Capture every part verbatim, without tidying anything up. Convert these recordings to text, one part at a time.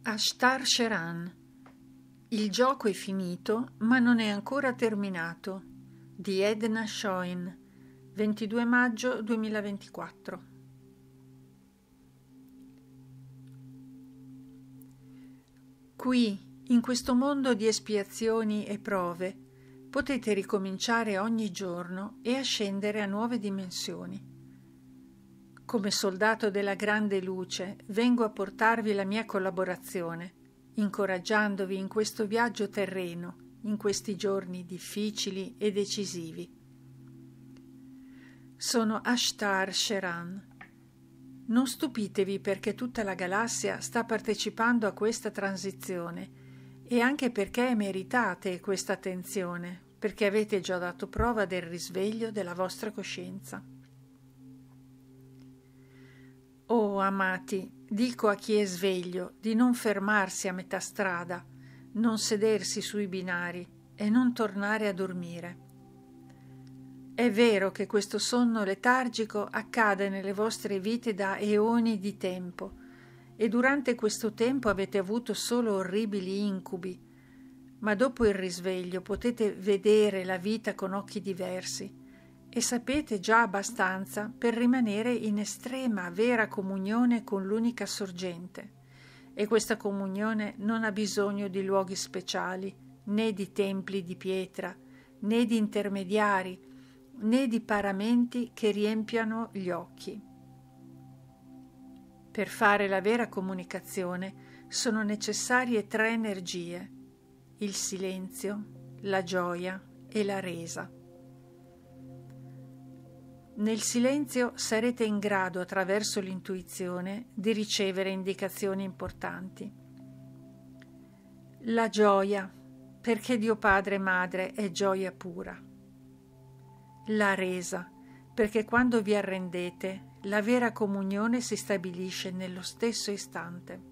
Ashtar Sheran. Il gioco è finito, ma non è ancora terminato, di Edna Schoen, ventidue maggio duemilaventiquattro. Qui, in questo mondo di espiazioni e prove, potete ricominciare ogni giorno e ascendere a nuove dimensioni. Come soldato della grande luce, vengo a portarvi la mia collaborazione, incoraggiandovi in questo viaggio terreno, in questi giorni difficili e decisivi. Sono Ashtar Sheran. Non stupitevi perché tutta la galassia sta partecipando a questa transizione e anche perché meritate questa attenzione, perché avete già dato prova del risveglio della vostra coscienza. Oh amati, dico a chi è sveglio di non fermarsi a metà strada, non sedersi sui binari e non tornare a dormire. È vero che questo sonno letargico accade nelle vostre vite da eoni di tempo e durante questo tempo avete avuto solo orribili incubi, ma dopo il risveglio potete vedere la vita con occhi diversi e sapete già abbastanza per rimanere in estrema vera comunione con l'unica sorgente. E questa comunione non ha bisogno di luoghi speciali, né di templi di pietra, né di intermediari, né di paramenti che riempiano gli occhi. Per fare la vera comunicazione sono necessarie tre energie: il silenzio, la gioia e la resa. Nel silenzio sarete in grado, attraverso l'intuizione, di ricevere indicazioni importanti. La gioia, perché Dio Padre e Madre è gioia pura. La resa, perché quando vi arrendete, la vera comunione si stabilisce nello stesso istante.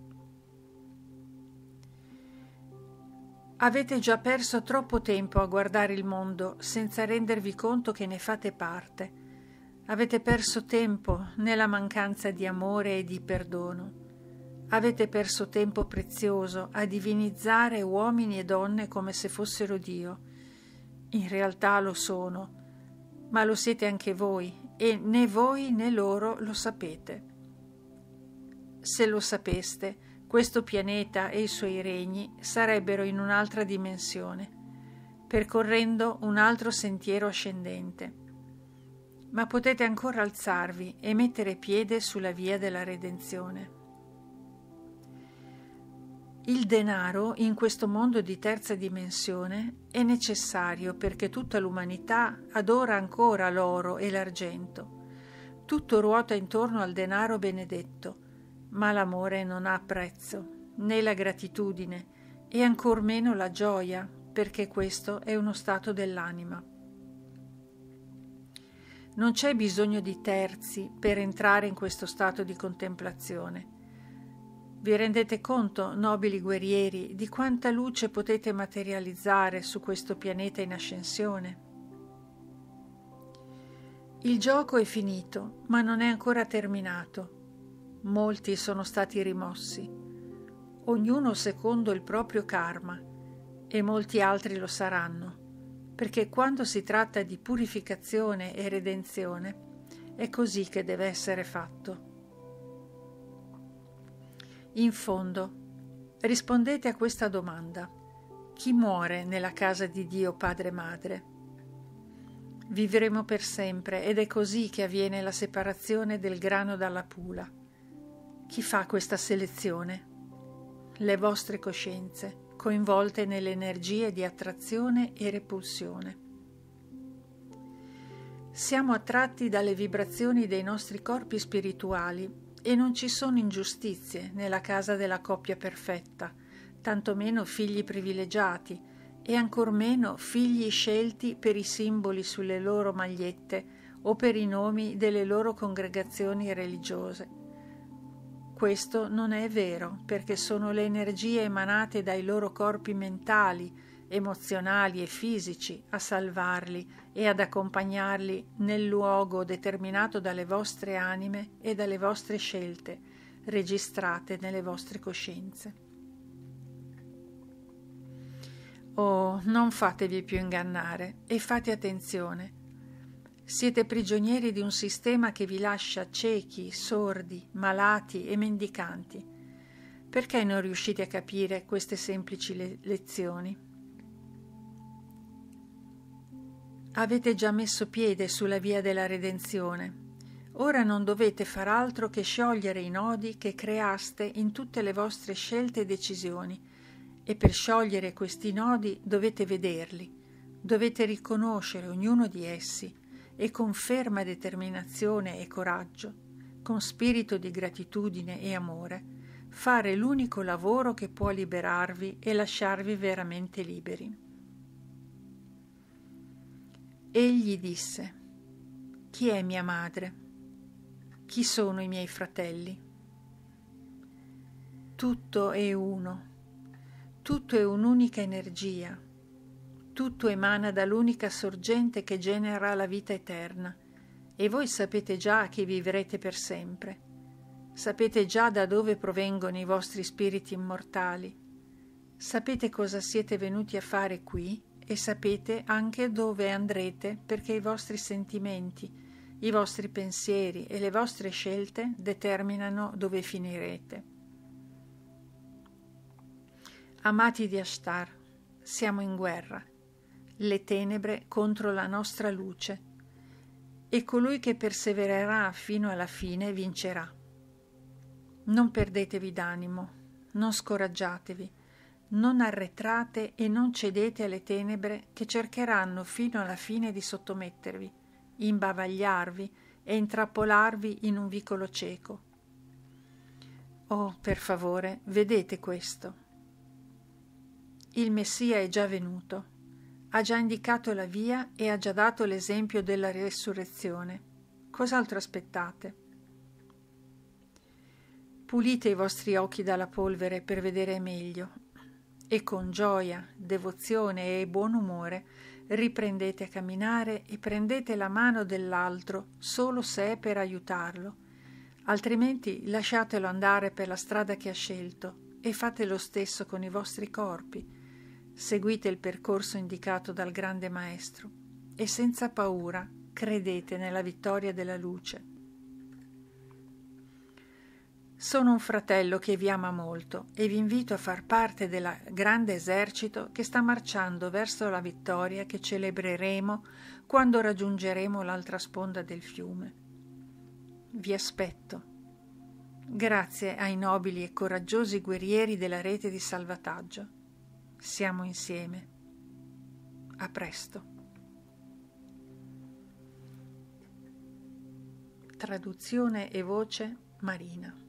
Avete già perso troppo tempo a guardare il mondo senza rendervi conto che ne fate parte. Avete perso tempo nella mancanza di amore e di perdono. Avete perso tempo prezioso a divinizzare uomini e donne come se fossero Dio. In realtà lo sono, ma lo siete anche voi e né voi né loro lo sapete. Se lo sapeste, questo pianeta e i suoi regni sarebbero in un'altra dimensione, percorrendo un altro sentiero ascendente. Ma potete ancora alzarvi e mettere piede sulla via della redenzione. Il denaro in questo mondo di terza dimensione è necessario perché tutta l'umanità adora ancora l'oro e l'argento. Tutto ruota intorno al denaro benedetto, ma l'amore non ha prezzo, né la gratitudine, e ancor meno la gioia, perché questo è uno stato dell'anima. Non c'è bisogno di terzi per entrare in questo stato di contemplazione. Vi rendete conto, nobili guerrieri, di quanta luce potete materializzare su questo pianeta in ascensione? Il gioco è finito, ma non è ancora terminato. Molti sono stati rimossi, ognuno secondo il proprio karma, e molti altri lo saranno, perché quando si tratta di purificazione e redenzione è così che deve essere fatto. In fondo, rispondete a questa domanda: chi muore nella casa di Dio Padre e Madre? Vivremo per sempre ed è così che avviene la separazione del grano dalla pula. Chi fa questa selezione? Le vostre coscienze, coinvolte nelle energie di attrazione e repulsione. Siamo attratti dalle vibrazioni dei nostri corpi spirituali e non ci sono ingiustizie nella casa della coppia perfetta, tantomeno figli privilegiati e ancor meno figli scelti per i simboli sulle loro magliette o per i nomi delle loro congregazioni religiose. Questo non è vero, perché sono le energie emanate dai loro corpi mentali, emozionali e fisici a salvarli e ad accompagnarli nel luogo determinato dalle vostre anime e dalle vostre scelte, registrate nelle vostre coscienze. Oh, non fatevi più ingannare e fate attenzione. Siete prigionieri di un sistema che vi lascia ciechi, sordi, malati e mendicanti. Perché non riuscite a capire queste semplici le- lezioni? Avete già messo piede sulla via della redenzione. Ora non dovete far altro che sciogliere i nodi che creaste in tutte le vostre scelte e decisioni, e per sciogliere questi nodi dovete vederli, dovete riconoscere ognuno di essi e con ferma determinazione e coraggio, con spirito di gratitudine e amore, fare l'unico lavoro che può liberarvi e lasciarvi veramente liberi. Egli disse: «Chi è mia madre? Chi sono i miei fratelli?» Tutto è uno, tutto è un'unica energia, tutto emana dall'unica sorgente che genera la vita eterna, e voi sapete già che vivrete per sempre. Sapete già da dove provengono i vostri spiriti immortali. Sapete cosa siete venuti a fare qui e sapete anche dove andrete, perché i vostri sentimenti, i vostri pensieri e le vostre scelte determinano dove finirete. Amati di Ashtar, siamo in guerra, le tenebre contro la nostra luce, e colui che persevererà fino alla fine vincerà. Non perdetevi d'animo, non scoraggiatevi, non arretrate e non cedete alle tenebre che cercheranno fino alla fine di sottomettervi, imbavagliarvi e intrappolarvi in un vicolo cieco. Oh, per favore, vedete questo. Il Messia è già venuto, ha già indicato la via e ha già dato l'esempio della resurrezione. Cos'altro aspettate? Pulite i vostri occhi dalla polvere per vedere meglio e con gioia, devozione e buon umore riprendete a camminare e prendete la mano dell'altro solo se è per aiutarlo, altrimenti lasciatelo andare per la strada che ha scelto e fate lo stesso con i vostri corpi. Seguite il percorso indicato dal grande maestro e senza paura credete nella vittoria della luce. Sono un fratello che vi ama molto e vi invito a far parte del grande esercito che sta marciando verso la vittoria che celebreremo quando raggiungeremo l'altra sponda del fiume. Vi aspetto. Grazie ai nobili e coraggiosi guerrieri della rete di salvataggio. Siamo insieme. A presto. Traduzione e voce Marina.